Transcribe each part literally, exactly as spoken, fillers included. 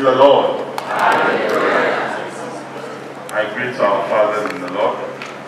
the Lord. I greet our fathers in the Lord.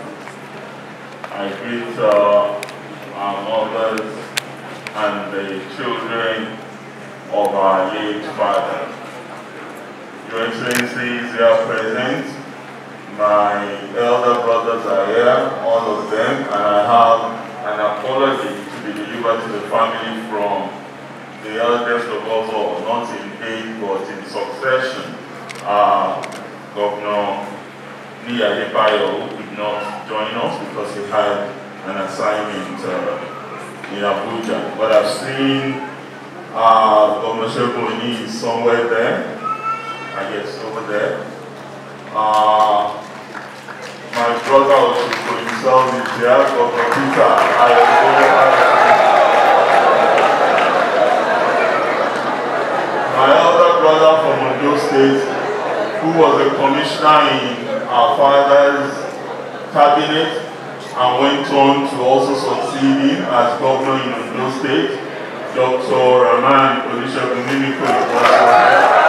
I greet uh, our mothers and the children of our late father. Your Excellencies here present, my elder brothers are here, all of them, and I have an apology to be delivered to the family from the eldest of us all, not in age but in succession. Uh, Governor Niyi Adebayo, who could not join us because he had an assignment uh, in Abuja. But I've seen uh, Governor Segun Oni somewhere there. I guess over there. Uh, my brother also for himself is here, Doctor Peter. I my elder brother from Ondo State, who was a commissioner in our father's cabinet and went on to also succeed him as governor in Ondo State, Doctor Rahman Olusegun Mimiko was also here.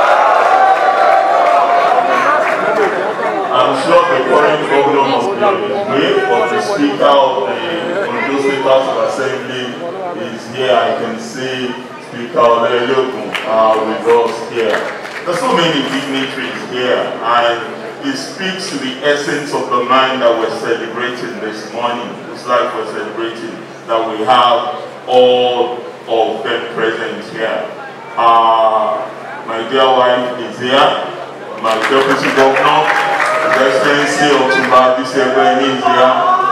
I'm sure the current governor must be on his way, but the Speaker of the Ondo State House of Assembly is here. I can see Speaker Oleyokun uh, with us here. There's so many dignitaries here, and it speaks to the essence of the man that we're celebrating this morning. It's like we're celebrating that we have all of them present here. Uh, my dear wife is here, my deputy governor, His Excellency Otumba Bisi-Egbenyi is here.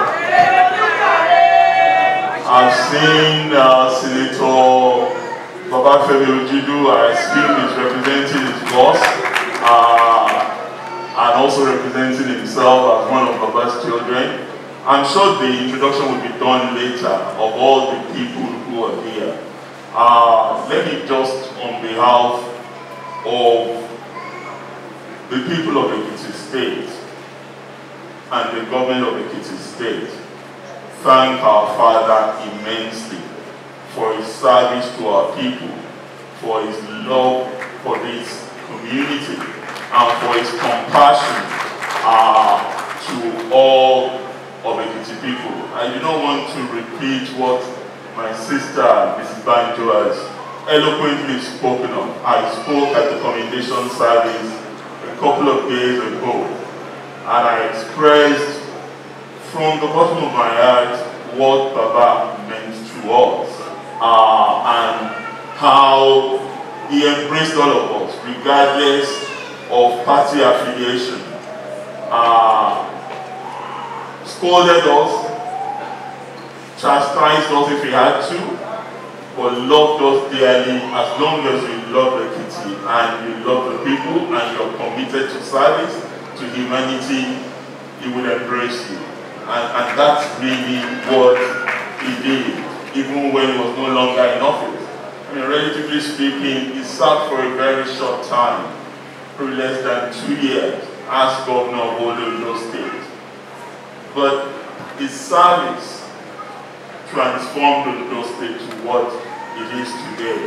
I've seen uh, Senator Babafemi Ojudu, I assume is representing his boss, uh, and also representing himself as one of Baba's children. I'm sure the introduction will be done later of all the people who are here. Uh, let me just, on behalf of the people of Ekiti State and the government of Ekiti State, thank our father immensely for his service to our people, for his love for this community, and for his compassion uh, to all of Ekiti people. I do not want to repeat what my sister, Missus Banjo, has eloquently spoken of. I spoke at the commendation service a couple of days ago, and I expressed from the bottom of my heart what Baba meant to us, uh, and how he embraced all of us, regardless of party affiliation, uh, scolded us, chastised us if he had to, but loved us dearly as long as you love Ekiti and you love the people and you're committed to service, to humanity, he will embrace you. And, and that's really what he did, even when he was no longer in office. I mean, relatively speaking, he served for a very short time, for less than two years, as governor of Ondo State. But his service transformed Ondo State to what it is today.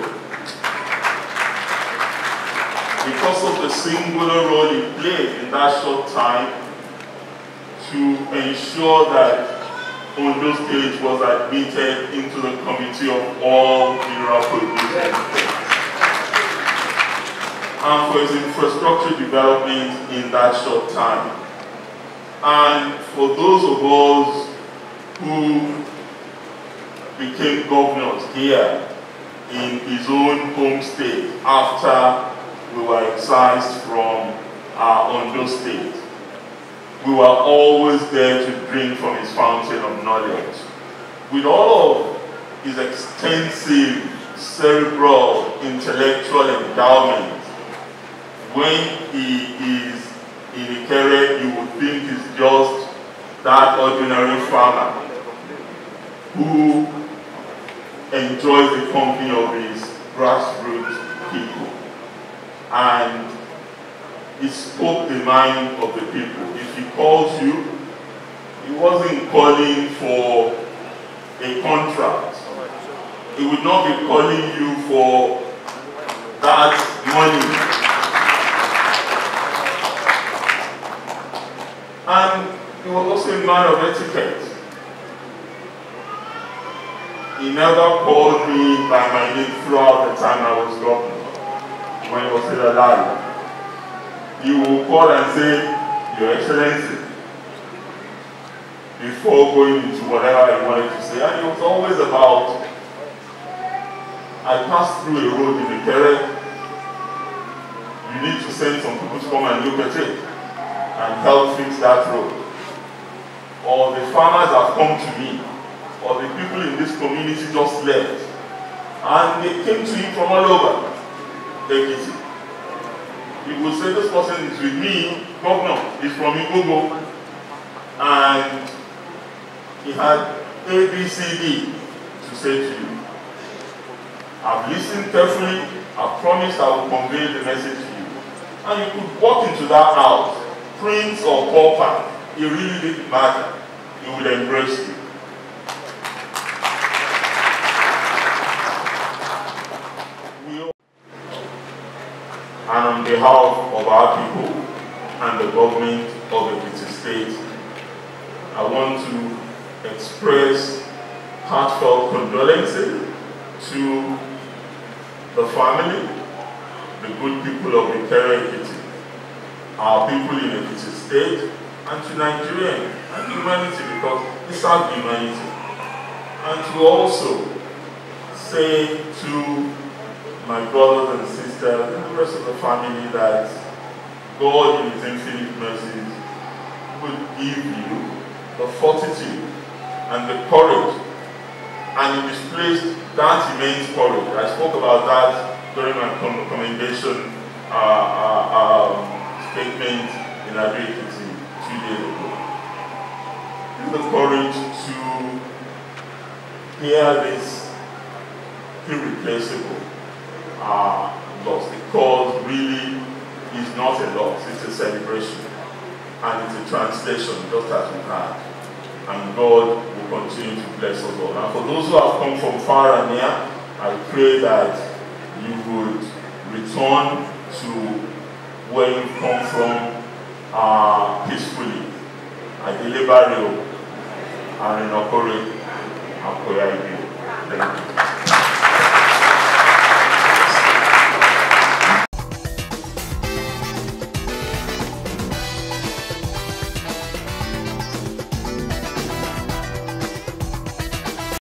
Because of the singular role he played in that short time to ensure that Ondo State was admitted into the committee of all mineral producing states, and for his infrastructure development in that short time. And for those of us who became governors here in his own home state after we were excised from our Ondo State, we were always there to drink from his fountain of knowledge. With all of his extensive cerebral intellectual endowment, when he is in Ikere, you would think he's just that ordinary farmer who enjoys the company of his grassroots people. And he spoke the mind of the people. If he calls you, he wasn't calling for a contract. He would not be calling you for that money man of etiquette. He never called me by my name throughout the time I was governor, when he was still alive. He will call and say, Your Excellency, before going into whatever he wanted to say. And it was always about, I passed through a road in Ikere, you need to send some people to come and look at it and help fix that road. Or the farmers have come to me, or the people in this community just left, and they came to him from all over Ekiti. He would say, this person is with me, governor, is from Igbogo, and he had A, B, C, D to say to you. I've listened carefully, I've promised I will convey the message to you. And you could walk into that house, prince or pauper, it really didn't matter. He would embrace you. And on behalf of our people and the government of Ekiti State, I want to express heartfelt condolences to the family, the good people of Ikere Ekiti, our people in Ekiti State, and to Nigeria and humanity, because we serve humanity. And to also say to my brothers and sisters and the rest of the family that God in His infinite mercies would give you the fortitude and the courage, and He displays that immense courage. I spoke about that during my commendation uh, uh, um, statement in Ado-Ekiti two days ago. The courage to hear this irreplaceable uh, loss. The cause really is not a loss, it's a celebration. And it's a translation, just as we've had. And God will continue to bless us all. And for those who have come from far and near, I pray that you would return to where you come from uh, peacefully. Adele Barrio and Inokore Akoya Ibe. Thank you.